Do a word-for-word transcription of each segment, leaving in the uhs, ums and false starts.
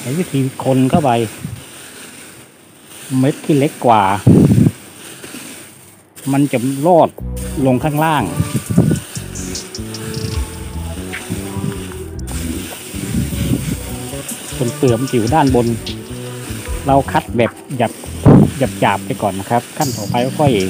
ใช้วิธีคนเข้าไปเม็ดที่เล็กกว่ามันจะรอดลงข้างล่างส่วนเปลือกผิวด้านบนเราคัดแบบหยับหยับหยาบไปก่อนนะครับขั้นต่อไปก็ค่อย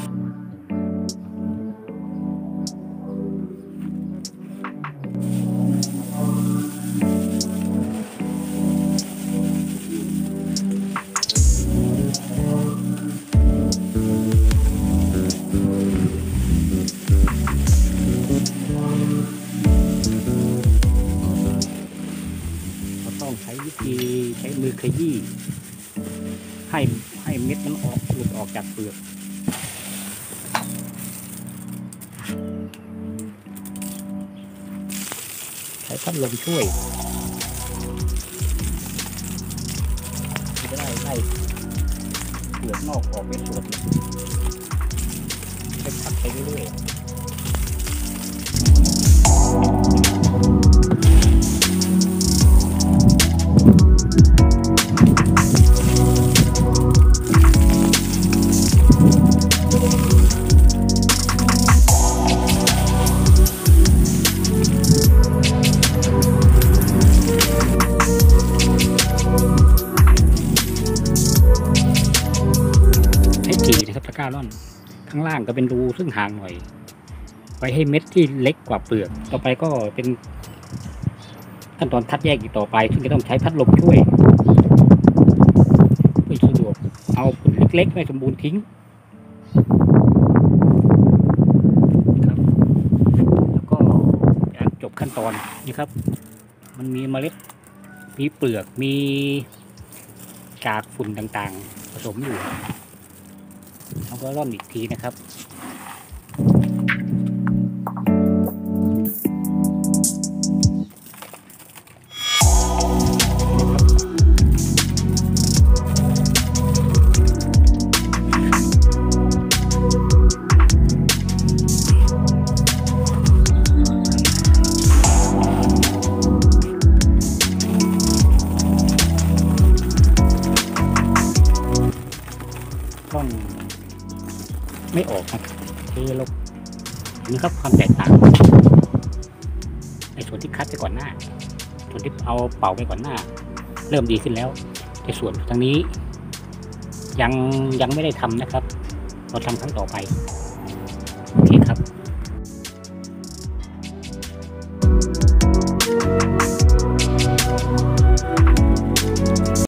ใช้วิธีใช้มือขยี้ให้ให้เม็ดมันออกหลุดออกจากเปลือกใช้พัดลมช่วยจะได้ไล่เปลือกนอกออกเป็นส่วนเป็นพัดไปเรื่อยๆตะกร้าร่อนข้างล่างก็เป็นรูซึ่งห่างหน่อยไว้ให้เม็ดที่เล็กกว่าเปลือกต่อไปก็เป็นขั้นตอนคัดแยกอีกต่อไปซึ่งจะต้องใช้พัดลมช่วยเพื่อสะดวกเอาผลเล็กๆไม่สมบูรณ์ทิ้งครับแล้วก็การจบขั้นตอนนี่ครับมันมีเมล็ดมีเปลือกมีกากฝุ่นต่างๆผสมอยู่เราก็ร่อนอีกทีนะครับต้องไม่ออกนะคือเรานี่ครับความแตกต่างในส่วนที่คัดไปก่อนหน้าส่วนที่เอาเป่าไปก่อนหน้าเริ่มดีขึ้นแล้วในส่วนทางนี้ยังยังไม่ได้ทำนะครับเราทำครั้งต่อไป